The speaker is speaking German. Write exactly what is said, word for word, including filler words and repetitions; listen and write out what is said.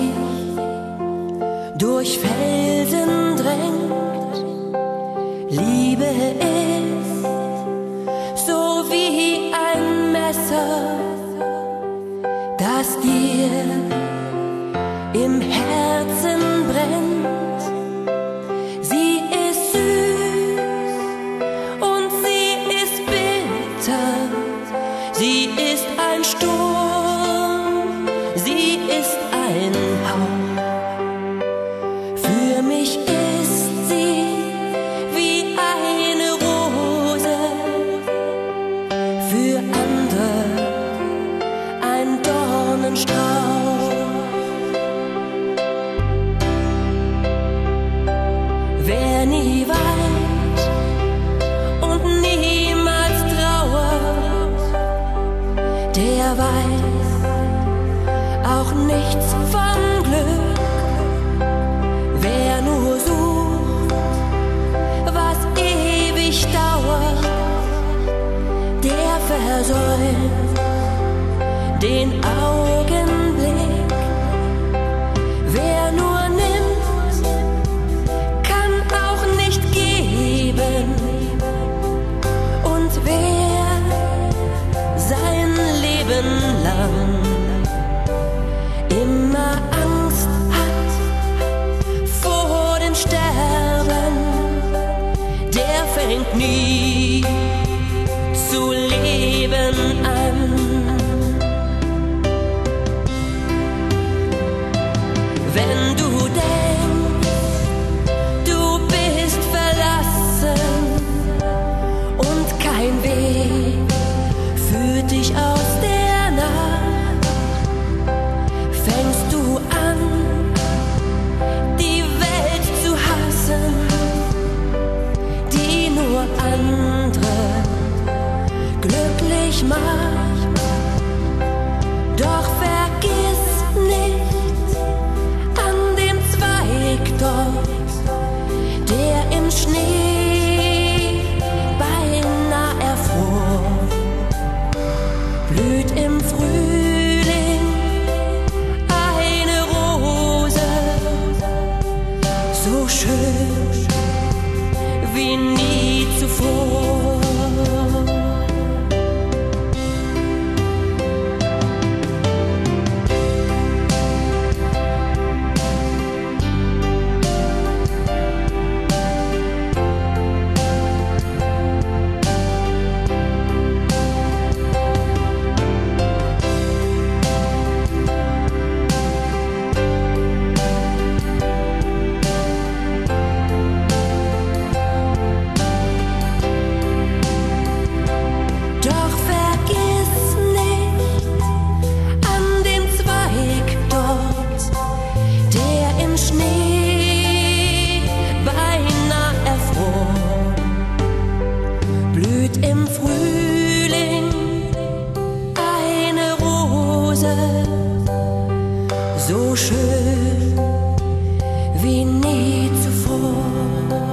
sich durch Felsen drängt. Liebe ist so wie ein Messer, das dir im Herzen brennt. Sie ist süß und sie ist bitter. Sie ist ein Sturm, sie ist ein Hauch. Für mich ist sie wie eine Rose, für andere ein Dornenstrauch. Wer nie weint und niemals trauert, der weiß auch nichts vom Glück. Wer nur sucht, was ewig dauert, der versäumt den Augenblick. Wer nur nimmt, kann auch nicht geben. Und wer sein Leben lang immer Angst hat vor dem Sterben, der fängt nie zu leben an. Wenn du denkst, du bist verlassen und kein Weg führt dich aus der Nacht, fängst du an, die Welt zu hassen, die nur andere glücklich macht. Doch vergiss nicht an den Zweig dort, der im Schnee beinahe erfror. Blüht im Frühling eine Rose, so schön wie nie zuvor. Im Frühling eine Rose, so schön wie nie zuvor.